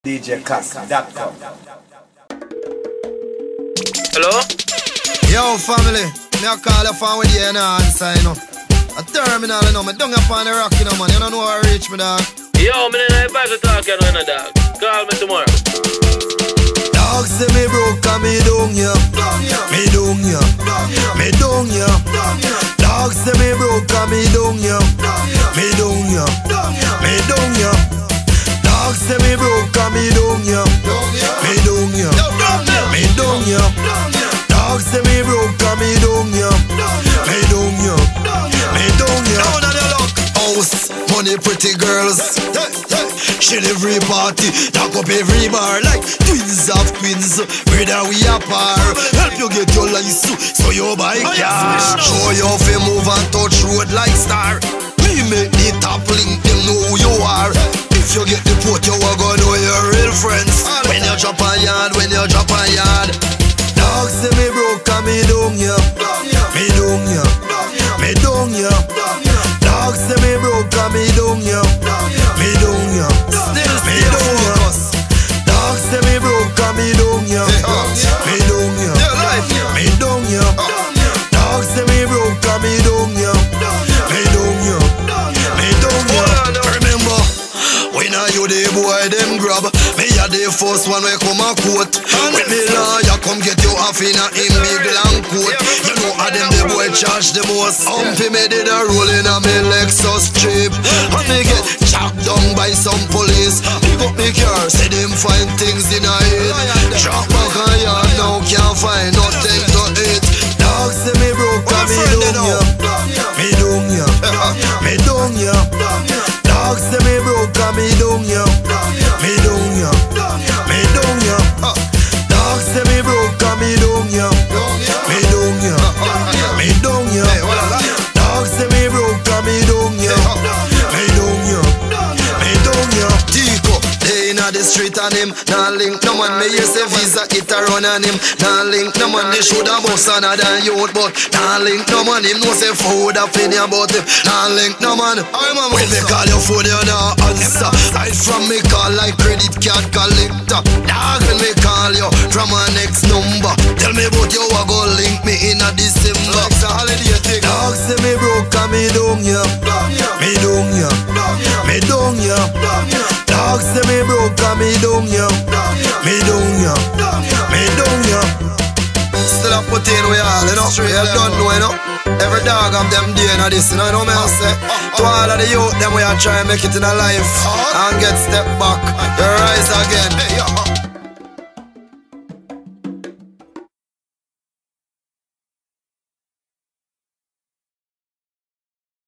DJCass.com. Hello? Yo, family, me a call your phone with you and I answer, you know. A terminal, you know, me down upon the rock, you know, man. You don't know how to reach me, dog. Yo, me didn't have to talk, you know, dog. Call me tomorrow. Dog say me broke and me down, yeah. Me down, yeah. Me down, yeah. Dog say me broke and me down, yeah. Me down, yeah. Me down, yeah. Dog say me broke and me down, yeah. Me down, yeah. Me down, yeah. Dog say me broke and me down, yeah. Me down, yeah. Me down, yeah. Down on the luck. House, money, pretty girls. Shit every party, knock up every bar like twins of twins. Brother, we apart. Help you get your license so you buy car. Show you if you move and touch road like star. Me make the top link, them know who you are. If you get the port, you are gonna know your real friends. When you drop a yard, when you drop a yard. Dog say me broke and me down, yeah. Me down, yeah. Me down, yeah. Dog say me broke and me down, yeah. Me down, yeah. Me down, yeah. Dog say me broke and me down, yeah. Me down, yeah. Me down, yeah. Dog say me broke and me down, yeah. Me down, yeah. Me down, yeah. Remember, when I you the boy them grab, me a the first one we come a quote. When me lawyer come get you off in a him big long coat. You know how them the boy charge the most. Humpy me did a roll in a me Lexus Jeep, and me get chopped down by some police. Pick up me car, say them find things in a head. Drop back on yard now can't find nothing to eat. Dog say me broke and me down, yeah. Me down, yeah. Me down, yeah. Dog say me broke and me down, yeah. Me down, yeah. Me down, yeah. Dog say me broke and me down, yeah. Me down, yeah. Me down, yeah. Dog say me broke and me down, yeah. Me down, yeah. Me down, yeah. Tico, they inna the street and him nah link no man. Me hear say Visa it a run on him. Nah link no man. They shoulda bust another youth, but nah link no man. Him know say food a fin about him. Nah link no man. When me call your phone, you nah answer. Right from me call like credit card collector. Dog when me call you from a next number. Tell me about you a go link me in a December. Dog say me broke and me down, yeah. Me down, yeah. Me down, yeah. Dog say me broke and me down, yeah. Me down, yeah. Me down, yeah. Still a put in we all, you know. You don't know, you know. Every dog of them day in this, you know me I say. To all of the youth, them we are trying to make it in a life and get step back, you rise again.